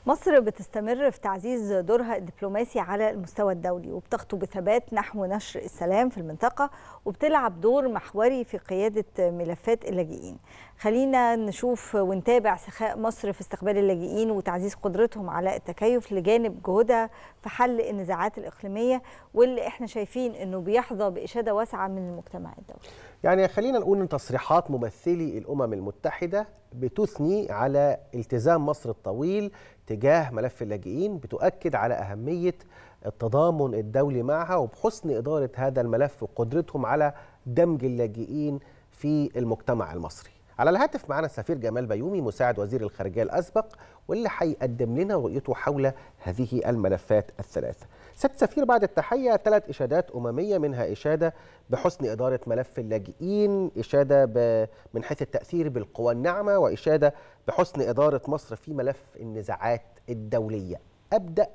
مصر بتستمر في تعزيز دورها الدبلوماسي على المستوى الدولي، وبتخطو بثبات نحو نشر السلام في المنطقة، وبتلعب دور محوري في قيادة ملفات اللاجئين. خلينا نشوف ونتابع سخاء مصر في استقبال اللاجئين وتعزيز قدرتهم على التكيف لجانب جهودها في حل النزاعات الإقليمية، واللي احنا شايفين انه بيحظى بإشادة واسعة من المجتمع الدولي. يعني خلينا نقول ان تصريحات ممثلي الأمم المتحدة بتثني على التزام مصر الطويل تجاه ملف اللاجئين، بتؤكد على أهمية التضامن الدولي معها وبحسن إدارة هذا الملف وقدرتهم على دمج اللاجئين في المجتمع المصري. على الهاتف معنا السفير جمال بيومي مساعد وزير الخارجية الأسبق، واللي هيقدم لنا رؤيته حول هذه الملفات الثلاثة. سيادة السفير، بعد التحية 3 إشادات أممية، منها إشادة بحسن إدارة ملف اللاجئين، إشادة من حيث التأثير بالقوى الناعمة، وإشادة بحسن إدارة مصر في ملف النزاعات الدولية. أبدأ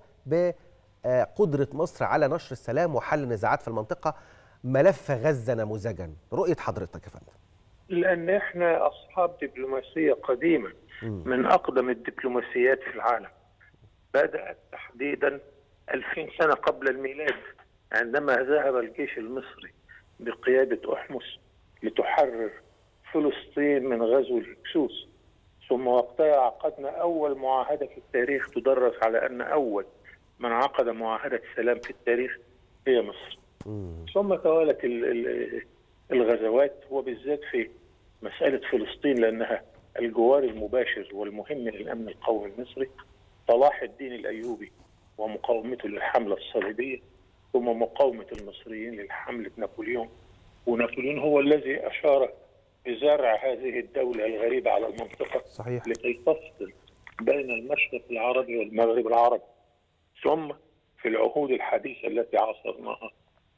بقدرة مصر على نشر السلام وحل النزاعات في المنطقة، ملف غزة نموذجا. رؤية حضرتك يا فندم؟ لأن احنا أصحاب دبلوماسية قديمة من أقدم الدبلوماسيات في العالم، بدأت تحديدا 2000 سنة قبل الميلاد، عندما ذهب الجيش المصري بقيادة أحمس لتحرر فلسطين من غزو الهكسوس. ثم وقتها عقدنا أول معاهدة في التاريخ تدرس على أن أول من عقد معاهدة سلام في التاريخ هي مصر. ثم توالت الغزوات، وبالذات في مسألة فلسطين لأنها الجوار المباشر والمهم للأمن القومي المصري. صلاح الدين الأيوبي ومقاومته للحملة الصليبية، ثم مقاومة المصريين للحملة نابليون، ونابليون هو الذي أشار بزرع هذه الدولة الغريبة على المنطقة. صحيح. لكي تفصل بين المشرق العربي والمغرب العربي. ثم في العهود الحديثة التي عاصرناها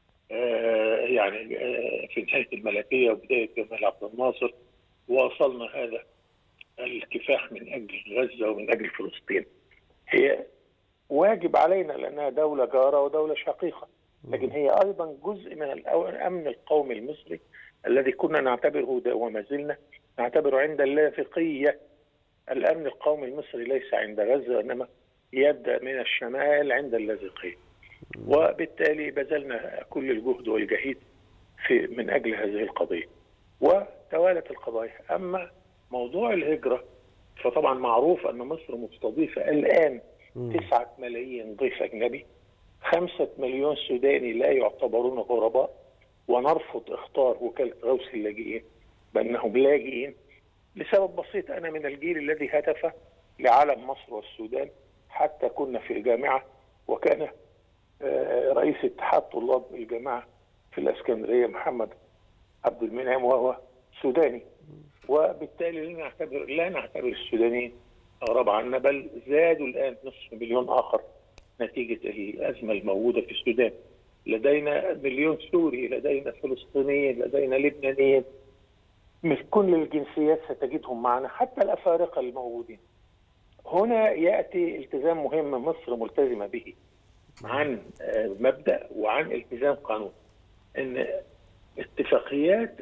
في نهاية الملكية وبداية جمال عبد الناصر، واصلنا هذا الكفاح من أجل غزة ومن أجل فلسطين. هي واجب علينا لأنها دولة جارة ودولة شقيقة، لكن هي أيضا جزء من الأمن القومي المصري الذي كنا نعتبره وما زلنا نعتبره عند اللاذقية. الأمن القومي المصري ليس عند غزة، إنما يبدأ من الشمال عند اللاذقية، وبالتالي بذلنا كل الجهد والجهيد من أجل هذه القضية، وتوالت القضايا. أما موضوع الهجرة فطبعا معروف أن مصر مستضيفة الآن 9 ملايين ضيف أجنبي، 5 مليون سوداني لا يعتبرون غرباء، ونرفض اختار وكالة غوث اللاجئين بأنهم لاجئين لسبب بسيط. أنا من الجيل الذي هتف لعلم مصر والسودان حتى كنا في الجامعة، وكان رئيس اتحاد طلاب الجامعة في الإسكندرية محمد عبد المنعم وهو سوداني، وبالتالي لا نعتبر السودانيين أغرب عنا، بل زادوا الآن 500,000 آخر نتيجة الأزمة الموجودة في السودان. لدينا 1,000,000 سوري، لدينا فلسطينيين، لدينا لبنانيين، من كل الجنسيات ستجدهم معنا، حتى الأفارقة الموجودين. هنا يأتي التزام مهم مصر ملتزمة به عن مبدأ وعن التزام قانون، أن اتفاقيات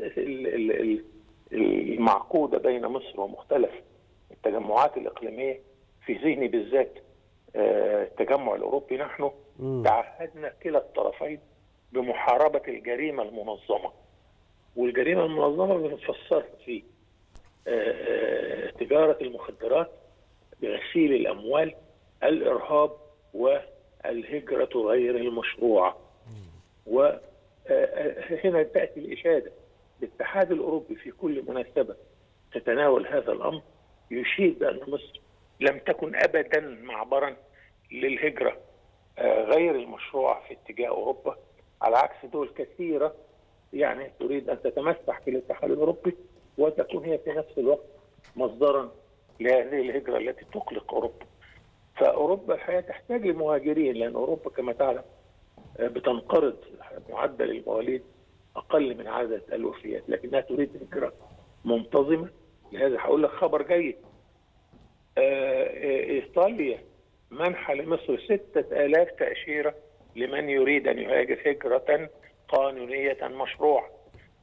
المعقودة بين مصر ومختلف التجمعات الإقليمية، في ذهني بالذات التجمع الأوروبي، نحن تعهدنا كلا الطرفين بمحاربة الجريمة المنظمة. والجريمة المنظمة بنفسرها في تجارة المخدرات، بغسيل الأموال، الإرهاب، والهجرة غير المشروعة. وهنا تأتي الإشادة. الاتحاد الأوروبي في كل مناسبة تتناول هذا الأمر يشيد بأن مصر لم تكن أبدا معبرا للهجرة غير المشروعة في اتجاه أوروبا، على عكس دول كثيرة تريد أن تتمسح في الاتحاد الأوروبي وتكون هي في نفس الوقت مصدرا لهذه الهجرة التي تقلق أوروبا. فأوروبا الحقيقة تحتاج لمهاجرين، لأن أوروبا كما تعلم بتنقرض، معدل المواليد أقل من عدد الوفيات، لكنها تريد هجرة منتظمة. لهذا هقول لك خبر جيد. إيطاليا منح لمصر 6,000 تأشيرة لمن يريد أن يهاجر هجرة قانونية مشروعة.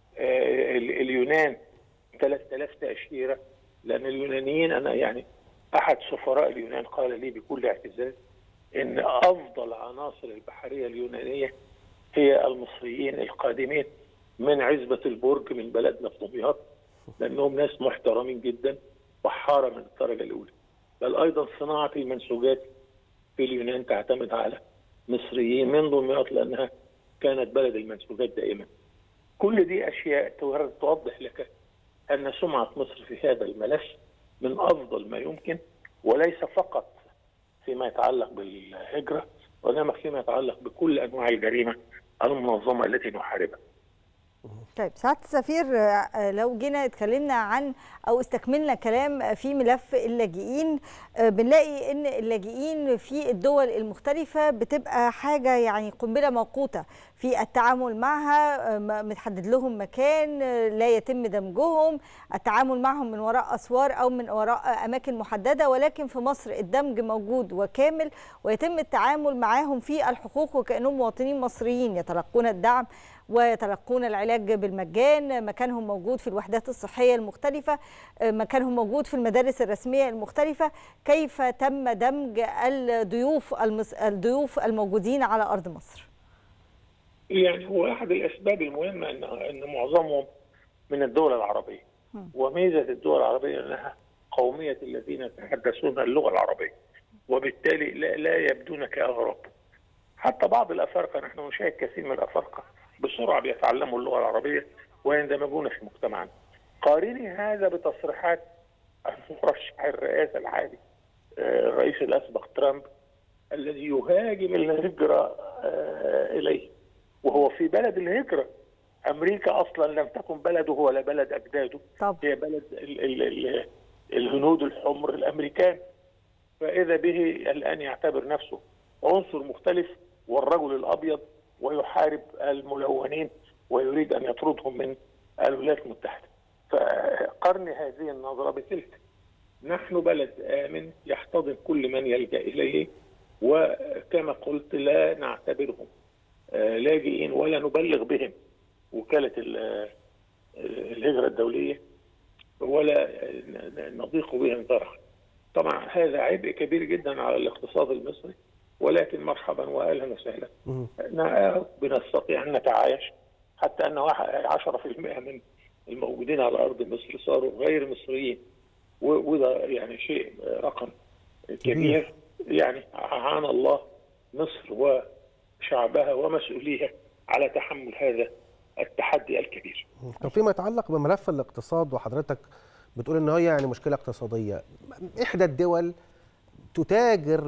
اليونان 3,000 تأشيرة، لأن اليونانيين أنا أحد سفراء اليونان قال لي بكل اعتزاز إن أفضل عناصر البحرية اليونانية هي المصريين القادمين من عزبة البرج من بلدنا في دمياط، لأنهم ناس محترمين جدا، بحارة من الدرجة الأولى. بل أيضا صناعة المنسوجات في اليونان تعتمد على مصريين من دمياط، لأنها كانت بلد المنسوجات دائما. كل دي أشياء توضح لك أن سمعة مصر في هذا الملف من أفضل ما يمكن، وليس فقط فيما يتعلق بالهجرة، وإنما فيما يتعلق بكل أنواع الجريمة المنظمة التي نحاربها. طيب سعادة السفير، لو جينا اتكلمنا عن أو استكملنا كلام في ملف اللاجئين، بنلاقي إن اللاجئين في الدول المختلفة بتبقى حاجة يعني قنبلة موقوتة في التعامل معها، متحدد لهم مكان، لا يتم دمجهم، التعامل معهم من وراء أسوار أو من وراء أماكن محددة. ولكن في مصر الدمج موجود وكامل، ويتم التعامل معهم في الحقوق وكأنهم مواطنين مصريين، يتلقون الدعم ويتلقون العلاج بالمجان، مكانهم موجود في الوحدات الصحية المختلفة، مكانهم موجود في المدارس الرسمية المختلفة. كيف تم دمج الضيوف الموجودين على أرض مصر؟ يعني هو أحد الأسباب المهمة أن معظمهم من الدول العربية، وميزة الدول العربية أنها قومية الذين يتحدثون اللغة العربية، وبالتالي لا يبدون كأغراب. حتى بعض الأفارقة، نحن نشاهد كثير من الأفارقة بسرعة بيتعلموا اللغة العربية ويندمجون في مجتمعنا. قارني هذا بتصريحات المرشح الرئاسة الحالي الرئيس الأسبق ترامب، الذي يهاجم الهجرة إليه، وهو في بلد الهجرة. أمريكا أصلا لم تكن بلده ولا بلد أجداده، هي بلد الهنود الحمر الأمريكان. فإذا به الآن يعتبر نفسه عنصر مختلف والرجل الأبيض، ويحارب الملونين ويريد أن يطردهم من الولايات المتحدة. فقرن هذه النظرة بتلك. نحن بلد آمن يحتضن كل من يلجأ إليه، وكما قلت لا نعتبرهم لاجئين ولا نبلغ بهم وكالة الهجرة الدولية ولا نضيق بهم ذرعا. طبعا هذا عبء كبير جدا على الاقتصاد المصري، ولكن مرحبا واهلا وسهلا. بنستطيع ان نتعايش، حتى ان 10% من الموجودين على ارض مصر صاروا غير مصريين، وده يعني شيء رقم كبير. يعني أعان الله مصر وشعبها ومسؤوليها على تحمل هذا التحدي الكبير. طب فيما يتعلق بملف الاقتصاد، وحضرتك بتقول ان هي يعني مشكله اقتصاديه، احدى الدول تتاجر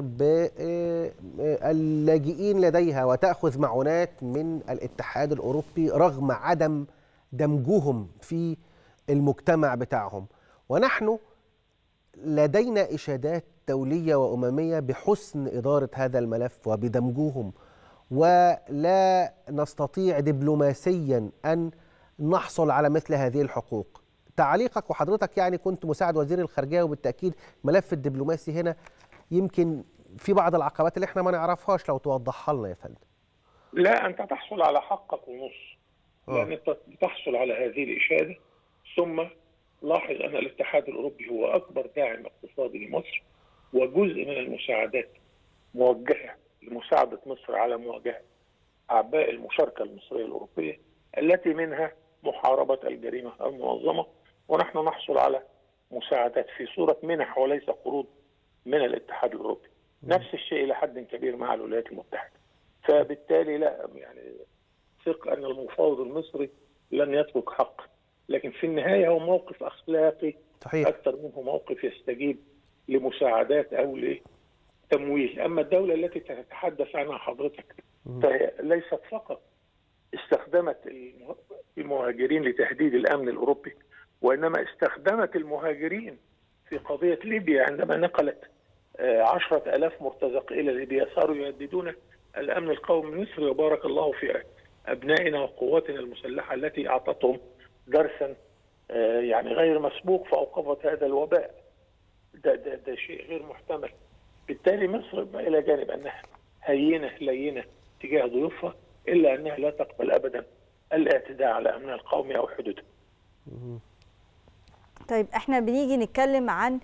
باللاجئين لديها وتأخذ معونات من الاتحاد الأوروبي رغم عدم دمجهم في المجتمع بتاعهم، ونحن لدينا إشادات دولية وأممية بحسن إدارة هذا الملف وبدمجهم، ولا نستطيع دبلوماسيا أن نحصل على مثل هذه الحقوق. تعليقك، وحضرتك يعني كنت مساعد وزير الخارجية، وبالتأكيد ملف الدبلوماسي هنا يمكن في بعض العقبات اللي احنا ما نعرفهاش، لو توضحها لنا يا فندم. لا، انت تحصل على حقك ونص، لان انت بتحصل على هذه الاشاده. ثم لاحظ ان الاتحاد الاوروبي هو اكبر داعم اقتصادي لمصر، وجزء من المساعدات موجهه لمساعده مصر على مواجهه اعباء المشاركه المصريه الاوروبيه، التي منها محاربه الجريمه المنظمه. ونحن نحصل على مساعدات في صوره منح وليس قروض من الاتحاد الاوروبي. نفس الشيء الى حد كبير مع الولايات المتحده. فبالتالي لا يعني ثق ان المفاوض المصري لن يترك حق، لكن في النهايه هو موقف اخلاقي صحيح اكثر منه موقف يستجيب لمساعدات او لتمويل. اما الدوله التي تتحدث عنها حضرتك فهي ليست فقط استخدمت المهاجرين لتهديد الامن الاوروبي، وانما استخدمت المهاجرين في قضيه ليبيا عندما نقلت 10,000 مرتزق الى ليبيا. صاروا يهددون الامن القومي المصري، وبارك الله في ابنائنا وقواتنا المسلحه التي اعطتهم درسا يعني غير مسبوق فاوقفت هذا الوباء. ده شيء غير محتمل. بالتالي مصر الى جانب انها هينه لينه تجاه ضيوفها، الا انها لا تقبل ابدا الاعتداء على امنها القومي او حدودها. طيب احنا بنيجي نتكلم عن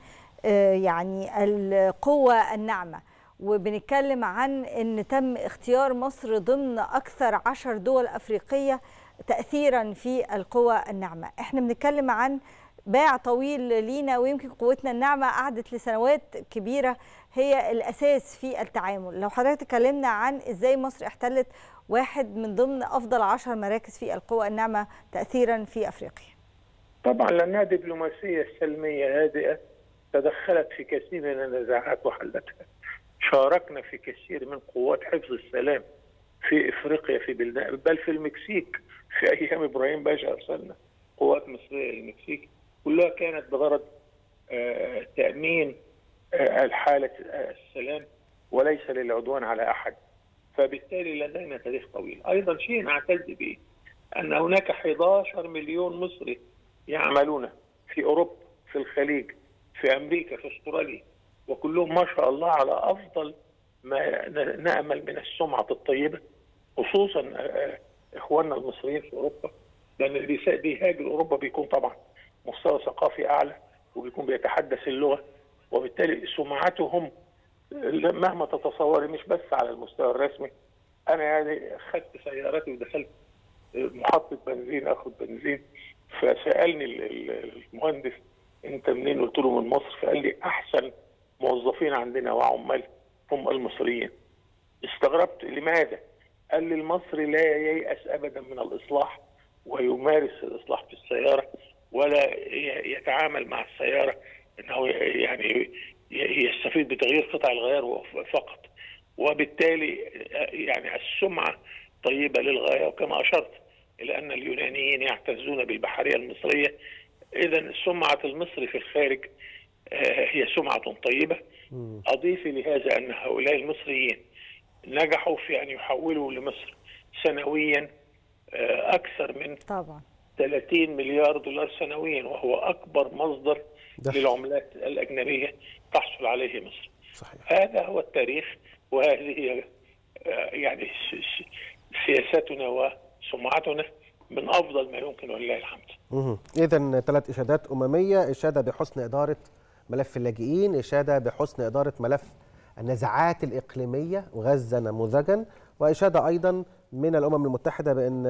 يعني القوة الناعمة، وبنتكلم عن أن تم اختيار مصر ضمن أكثر 10 دول أفريقية تأثيرا في القوة الناعمة. احنا بنتكلم عن باع طويل لينا، ويمكن قوتنا الناعمة قعدت لسنوات كبيرة هي الأساس في التعامل. لو حضرتك تكلمنا عن إزاي مصر احتلت واحد من ضمن أفضل 10 مراكز في القوة الناعمة تأثيرا في أفريقيا. طبعا لأنها دبلوماسية سلمية هادئة تدخلت في كثير من النزاعات وحلتها. شاركنا في كثير من قوات حفظ السلام في افريقيا، في بلدان، بل في المكسيك في ايام ابراهيم باشا ارسلنا قوات مصريه للمكسيك، كلها كانت بغرض تامين الحاله السلام وليس للعدوان على احد. فبالتالي لدينا تاريخ طويل. ايضا شيء نعتز به ان هناك 11 مليون مصري يعملون في اوروبا، في الخليج، في امريكا، في استراليا، وكلهم ما شاء الله على افضل ما نامل من السمعه الطيبه، خصوصا اخواننا المصريين في اوروبا، لان اللي بيهاجر اوروبا بيكون طبعا مستوى ثقافي اعلى وبيكون بيتحدث اللغه، وبالتالي سمعتهم مهما تتصوري مش بس على المستوى الرسمي. انا يعني اخذت سيارتي ودخلت محطه بنزين اخذ بنزين، فسالني المهندس انت منين؟ قلت له من مصر. فقال لي احسن موظفين عندنا وعمال هم المصريين. استغربت لماذا؟ قال لي المصري لا ييأس ابدا من الاصلاح ويمارس الاصلاح في السياره، ولا يتعامل مع السياره انه يعني يستفيد بتغيير قطع الغيار فقط، وبالتالي يعني السمعه طيبه للغايه. وكما اشرت الى ان اليونانيين يعتزون بالبحريه المصريه، اذا سمعه المصري في الخارج هي سمعه طيبه. اضيف لهذا ان هؤلاء المصريين نجحوا في ان يحولوا لمصر سنويا اكثر من 30 مليار دولار سنويا، وهو اكبر مصدر للعملات الاجنبيه تحصل عليه مصر. صحيح. هذا هو التاريخ، وهذه يعني سياستنا وسمعتنا من افضل ما يمكن ولله الحمد. اذا 3 اشادات امميه: اشاده بحسن اداره ملف اللاجئين، اشاده بحسن اداره ملف النزاعات الاقليميه وغزه نموذجا، واشاده ايضا من الامم المتحده بان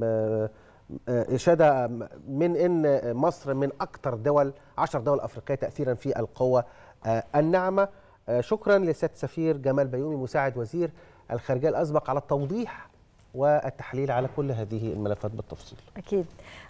اشاده من ان مصر من اكثر 10 دول افريقيه تاثيرا في القوه الناعمه. شكرا لسياده السفير جمال بيومي مساعد وزير الخارجيه الاسبق على التوضيح والتحليل على كل هذه الملفات بالتفصيل. أكيد.